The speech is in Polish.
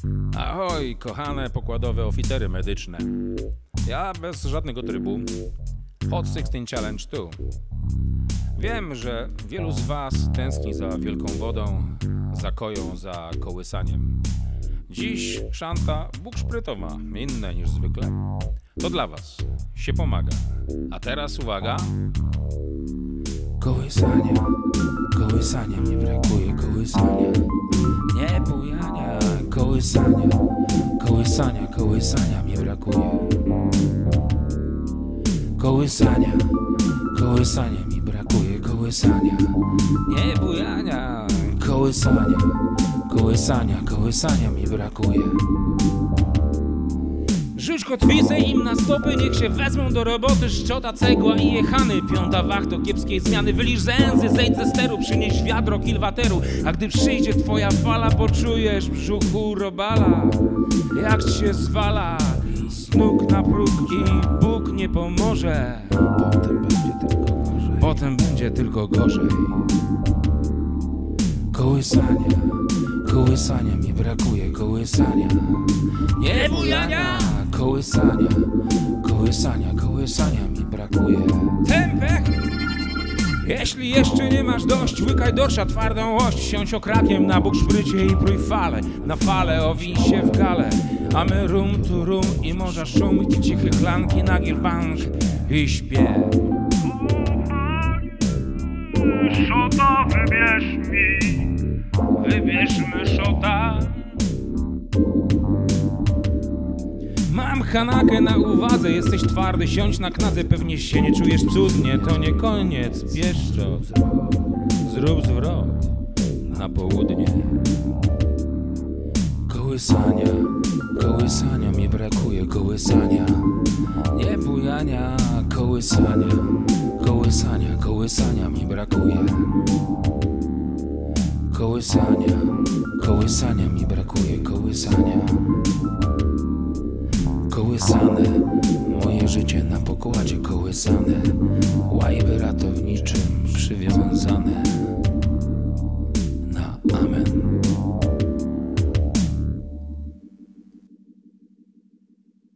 Ahoj, kochane pokładowe oficery medyczne. Ja bez żadnego trybu. Hot 16 Challenge 2. Wiem, że wielu z was tęskni za wielką wodą, za koją, za kołysaniem. Dziś szanta bukszprytowa, inne niż zwykle. To dla was się pomaga. A teraz uwaga. Kołysania mi brakuje, kołysania. Nie bujania, kołysania mi brakuje. Kołysania mi brakuje, kołysania. Nie bujania, kołysania mi brakuje. Rzuć kotwicę im na stopy, niech się wezmą do roboty. Szczota, cegła i jechany, piąta wachto kiepskiej zmiany. Wylicz zęzy, zejdź ze steru, przynieś wiadro kilwateru. A gdy przyjdzie twoja fala, poczujesz w brzuchu robala, jak ci się zwala z nóg na próg i Bóg nie pomoże. Potem będzie tylko gorzej. Kołysania mi brakuje, kołysania. Nie bujania, kołysania mi brakuje. Tempeh! Jeśli jeszcze nie masz dość, łykaj dorsza, twardą ość. Siądź okrakiem na bukszprycie i prój fale. Na fale owiń się w gale. A my rum tu rum i morza szum i cichy klanki na bank i śpiew. Szota wybierz mi, Wybierzmy szota. Mam hanakę na uwadze, jesteś twardy, siądź na knadze. Pewnie się nie czujesz cudnie, to nie koniec, pieszczot. Zrób zwrot na południe. Kołysania mi brakuje, kołysania. Nie bujania, kołysania mi brakuje. Kołysania mi brakuje, kołysania. Kołysane, moje życie na pokładzie kołysane. Łajby ratowniczy